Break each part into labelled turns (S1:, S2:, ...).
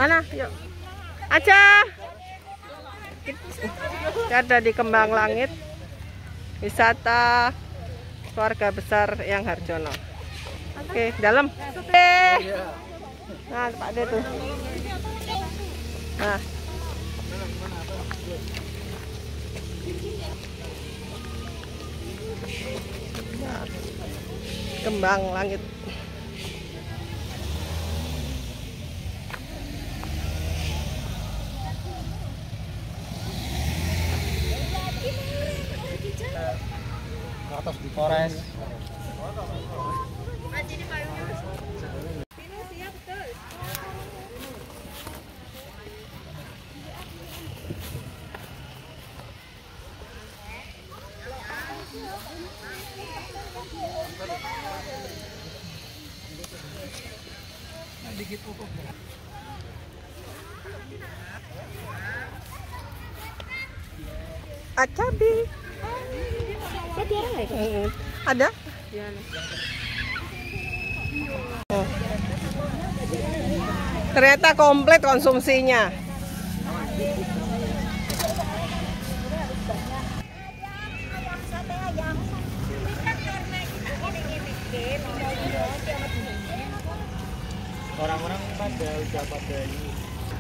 S1: Mana? Yuk. Aja. Ada di Kembang Langit. Wisata keluarga besar Eyang Harjono. Oke, dalam. Nah, Pak De tuh. Nah. Kembang Langit.
S2: Atas di Polres. Dikit pupuk.
S1: Acabi. Ada? Oh. Ternyata komplit konsumsinya.
S2: Orang-orang pada udah pada ini.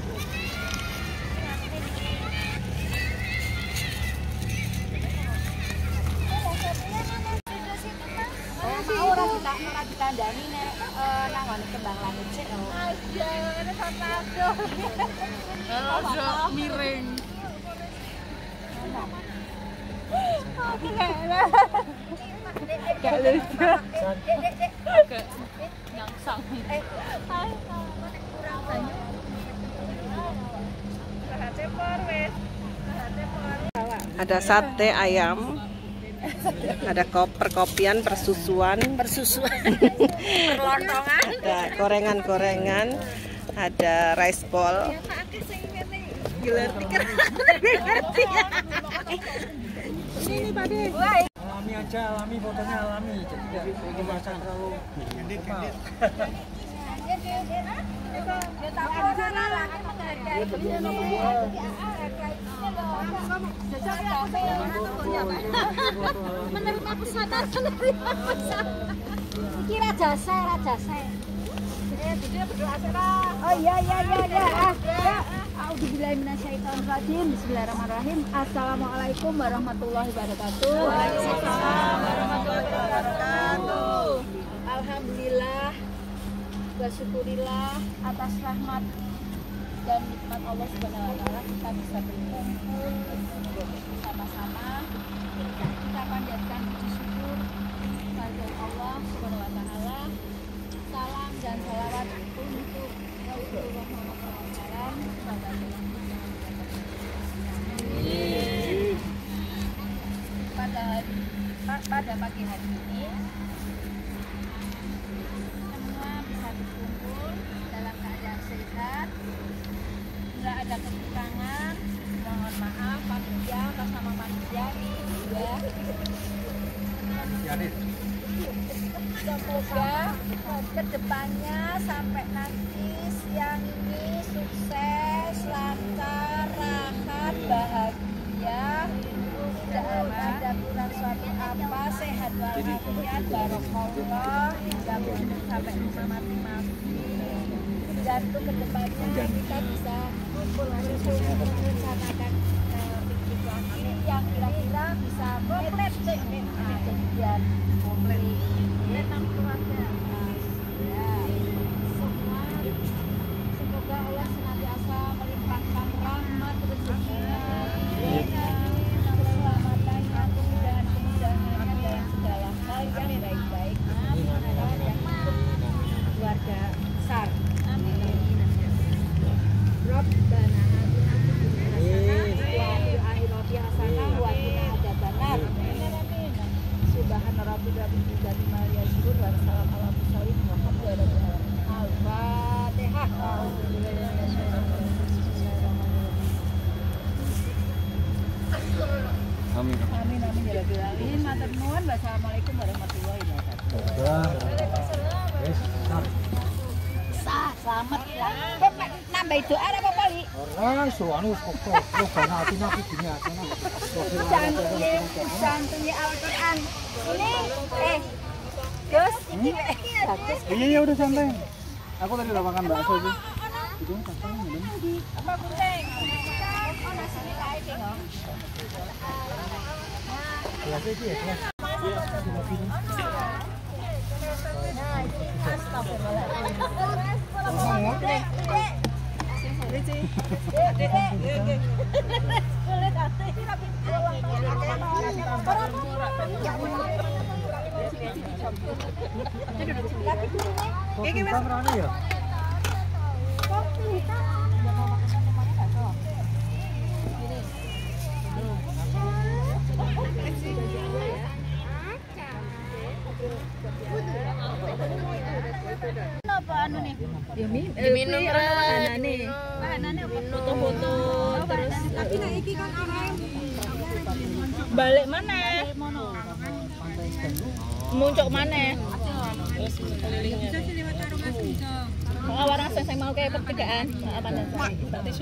S3: Mau ora ditandani nek nang Kembang Langit sik. Aja, ngene foto. Ojo miring. Oke, gak lucu. Oke, nyangsang.
S1: Ada sate ayam. Ada perkopian, persusuan,
S3: Perlontongan.
S1: ada gorengan-gorengan, ada rice ball. Ini Pak De.
S2: Alami aja, alami fotonya alami. Jadi enggak dimasak terlalu gendit-gendit.
S3: Menerima pesanan, iki rajase. Oh iya. Bismillahirrahmanirrahim. Assalamualaikum warahmatullahi wabarakatuh. Waalaikumsalam warahmatullahi wabarakatuh. Alhamdulillah wa syukurillah atas rahmat dan nikmat Allah Subhanahu wa taala kita bisa berkumpul bersama-sama. Kita panjatkan puji syukur kepada Allah Subhanahu wa taala. Salam dan salawat untuk Rasulullah Muhammad SAW. Pada pagi hari ini semua bisa berkumpul dalam keadaan sehat, nggak ada kekurangan. Mohon maaf manusia bersama manusia ya. Semoga kedepannya sampai nanti siang ini sukses, lancar, rahat, bahagia, tidak ada kurang suatu apa, sehat walafiat, barokallah, mudah-mudahan sampai rumah mati-mati. Dan itu kedepannya kita bisa merencanakan situasi yang kira-kira bisa komplit kejadian komplit tentang keluarga. Semua semoga Allah senantiasa melimpahkan rahmat rezekinya, keselamatan, kemudahan-kemudahan dalam segala hal yang baik-baik. Yang keluarga besar. Amin. Rabbana Subhana rabbika rabbil izzati amma yasifun wa salamun alal mursalin walhamdulillahi rabbil alamin. Al-Fatihah.
S2: Amin.
S3: Amin amin ya rabbil alamin. Matur nuwun. Wassalamualaikum warahmatullahi wabarakatuh. Sah, selamat ya. tambah itu ada apa kali?
S2: Ora iso anu kok lo bana atine aku gini atine.
S3: Jantungnya Al-Qur'an. Ini Gus, ini bagus.
S2: Iya udah santai. Aku tadi udah makan bakso sih. Itu santai minum.
S3: Apa kucing? Oh, nasi ini kae ding.
S2: Ya sih ya.
S3: Apa anu nih?
S1: Diminum
S3: Bahanane apa?
S1: foto-foto terus
S3: Tapi nek iki kan arek
S1: balik mana? Muncul mana? Oh, warna saya mau kayak pertigaan. Apa nih? Tisu.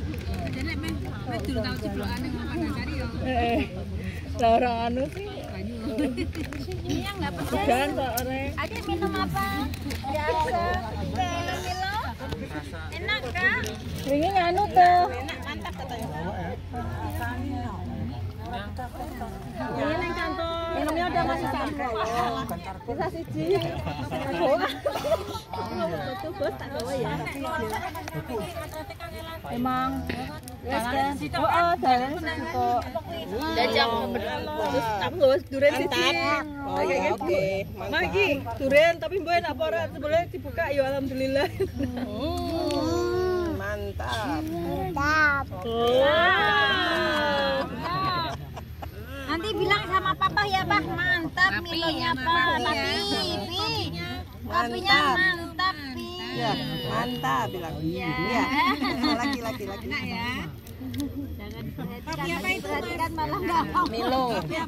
S1: Lah orang anu sih.
S3: ini yang enggak pedas.
S1: Jangan kok orang.
S3: Adik minum apa? Biasa. Minum Milo. Enak kan?
S1: Ini anu tuh.
S3: Enak, mantap katanya.
S1: Ini yang kantong. Minumnya udah masih sampai. Bisa siji. Betul bos tak bawa ya. Emang. Oh, jalan situ. Jajang terus aku nggak durian siji. Oh ya oke. Magi durian tapi mboen apa ora boleh dibuka ya alhamdulillah. Mantap.
S3: Mantap. Nanti bilang sama papa ya, Pak. Mantap Milonya, Pak. Kopinya mantap, Pi.
S1: Ya, mantap bilang. Iya. Laki-laki.
S3: Enak ya. Kopi apa itu? Perhatikan malah enggak mau.
S1: Milo.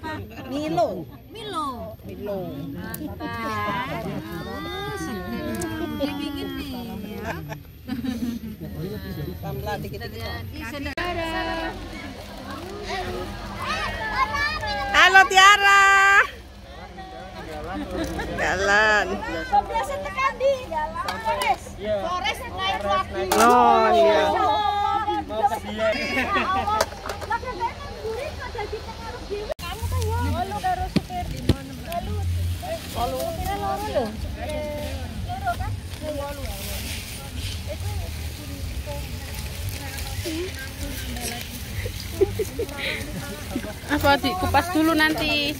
S1: Milo.
S3: Mantap. Yang ingin nih.
S1: Tambah dikit. Halo Tiara. Jalan.
S3: Biasa tekan di Flores. Flores yang naik lagi.
S1: Oh iya.
S2: Mau ke dia.
S3: Kamu kan ya. Lu karo supir. Lalu supirnya loro lho. Loro kan? Loro.
S1: Apa dikupas dulu nanti?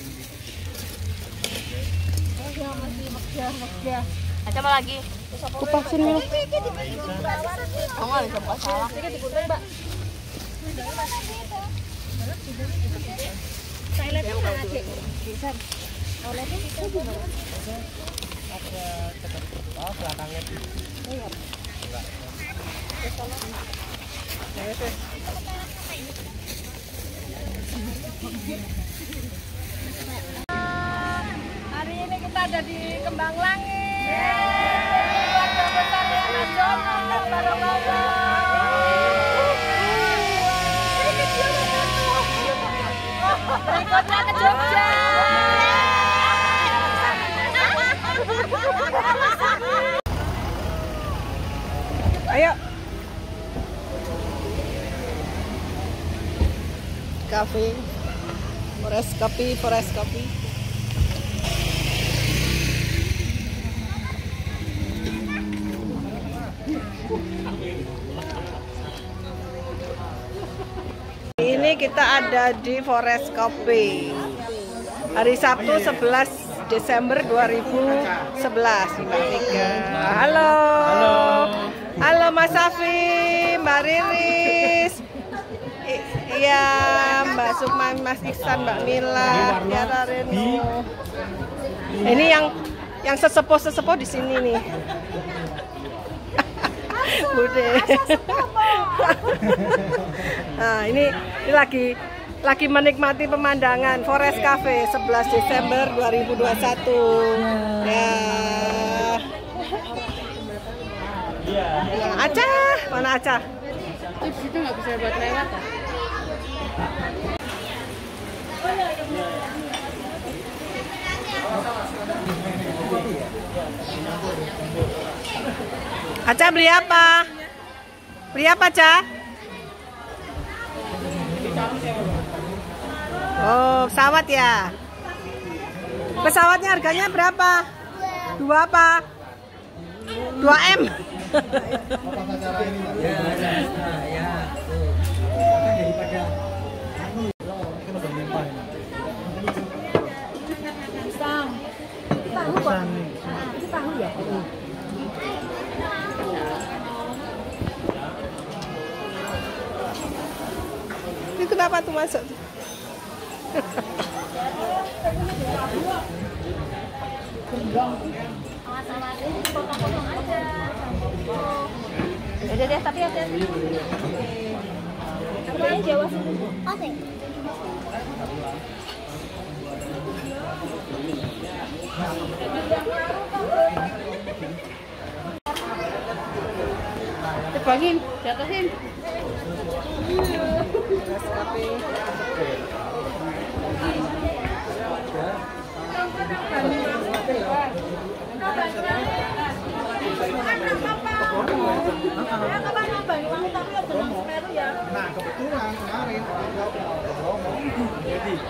S3: Ada apa lagi?
S1: Kupasin dulu.
S3: Oh, enggak bisa kupas salah.
S1: Hari ini kita ada di Kembang Langit.
S3: Keluarga besarnya Mas Jono dan bareng-bareng. Berikutnya ke Jogja.
S1: Ayo. Cafe. Forest Coffee. Ini kita ada di Forest Coffee. Hari Sabtu 11 Desember 2011. Mbak Vika. Halo. Halo Mas Safi, Mbak Riris. Iya, Mbak Sukma, Mas Iksan, Mbak Mila, Tiara Reno. Ini yang sesepuh di sini nih. Bude. Nah, ini lagi menikmati pemandangan Forest Cafe 11 Desember 2021. Ya. Aca, mana Aca?
S3: Di situ nggak bisa buat lewat kan?
S1: Aca beli apa? Beli apa, Aca? Oh, pesawat ya? Pesawatnya harganya berapa? 2 apa? 2M.
S3: Tahu ya?
S1: Ini kenapa tuh masuk?
S3: Potong-potong aja. Udah deh, tapi hati-hati. Harganya Jawa sini. Oke. Tebangin, jatuhin.
S2: Nah, kebetulan kemarin jadi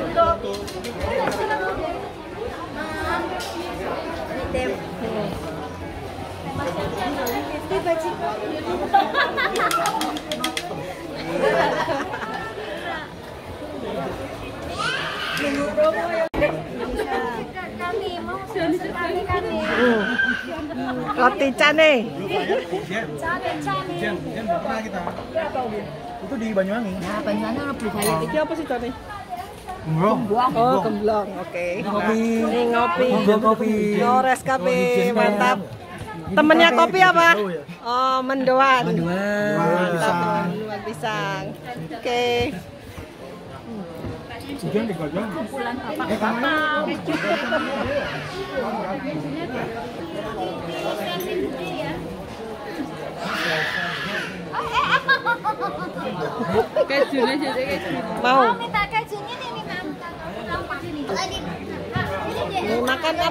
S1: Roti cane.
S2: Jen pernah kita. Itu di Banyuwangi.
S3: Nah, Banyuwangi ono budaya
S1: Iki apa sih cane?
S2: Gemblong.
S1: Oh, gemblong. Oke.
S2: Kopi.
S1: Ini ngopi.
S2: Kopi.
S1: Ngores kopi. Mantap. Temennya kopi apa? Oh, mendoan. Mantap. Mendoan pisang. Oke.
S2: Hujan 3 jam.
S3: kumpulan bapak-bapak. Kejunya jadi keju.
S1: Mau?
S3: Minta kejunya nih, minta.
S1: Mau makan apa?